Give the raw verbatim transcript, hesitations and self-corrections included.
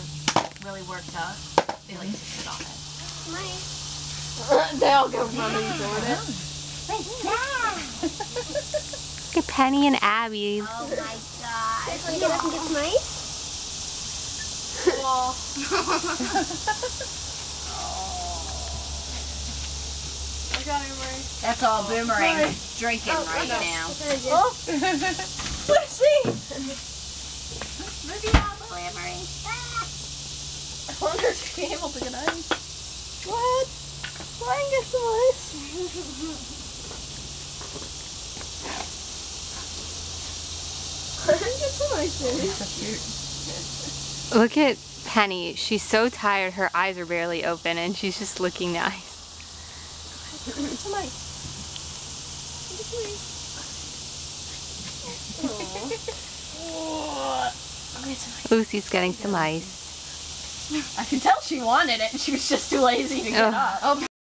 really worked up, they like to sit on it. Nice. They all go running toward it. What's that? Look at Penny and Abby. Oh my god. This one get up and get some ice? Oh. I got it right. That's all Boomerang drinking Oh, right no. now. Oh. Let's see. Moving on, Boomerang. I wonder if you'll be able to get ice. What? Try and get some ice. Get some ice, baby. So cute. Look at Penny. She's so tired. Her eyes are barely open, and she's just licking the ice. Get some ice. Get some ice. Aww. Get some ice. Lucy's getting some ice. I could tell she wanted it, and she was just too lazy to get Ugh. up. Oh.